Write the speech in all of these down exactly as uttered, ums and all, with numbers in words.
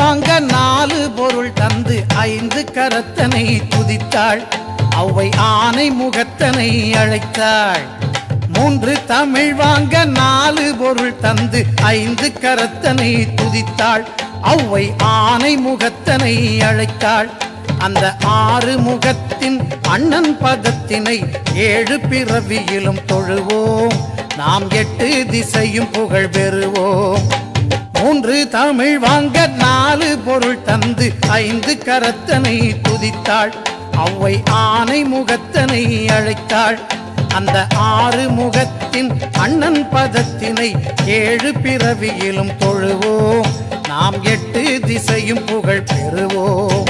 வாங்க நாலு பொருள் தந்து ஐந்து கரத்தனை துதித்தாள். அவ்வை ஆனை முகத்தனை அழைத்தாள். மூன்று தமிழ் வாங்க நாலு பொருள் தந்து ஐந்து கரத்தனை துதித்தாள். அவ்வை ஆனை முகத்தனை அழைத்தாள். அந்த ஆறு முகத்தின் அண்ணன் பதத்தினை ஏழு பிறவியிலும் தொழுவோம். நாம் எட்டு திசையும் புகழ் பெறுவோம். மூன்று தமிழ் வாங்க நாலு பொருள் தந்து ஐந்து கரத்தனை துதித்தாள். அவ்வை ஆனை முகத்தனை அழைத்தாள். அந்த ஆறு முகத்தின் அண்ணன் பதத்தினை ஏழு பிறவியிலும் தொழுவோம். நாம் எட்டு திசையும் புகழ் பெறுவோம்.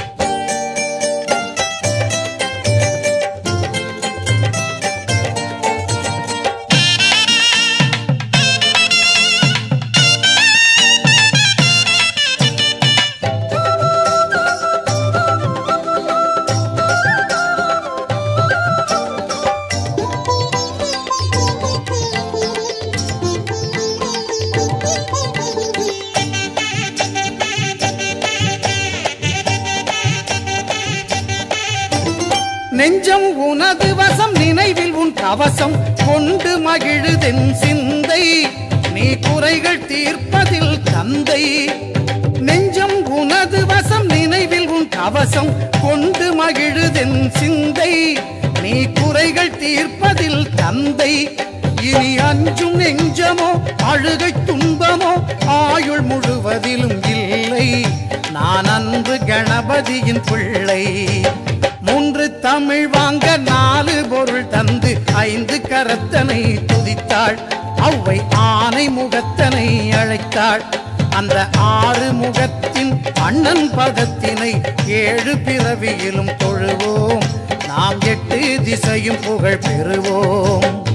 நெஞ்சம் உனது வசம் நினைவில் உன் கவசம் கொண்டு மகிழுதென் சிந்தை. நீ குறைகள் தீர்ப்பதில் தந்தை. நெஞ்சம் உனது வசம் நினைவில் உன் கவசம் கொண்டு மகிழுதென் சிந்தை. நீ குறைகள் தீர்ப்பதில் தந்தை. இனி அஞ்சும் நெஞ்சமோ அழுகை துன்பமோ ஆயுள் முழுவதிலும் இல்லை. நான் அன்பு கணபதியின் பிள்ளை. மூன்று தமிழ் வாங்க நாலு பொருள் தந்து ஐந்து கரத்தனை துதித்தாள். அவ்வை ஆனை முகத்தனை அழைத்தாள். அந்த ஆறு முகத்தின் அண்ணன் பதத்தினை ஏழு பிறவியிலும் தொழுவோம். நாம் எட்டு திசையும் புகழ் பெறுவோம்.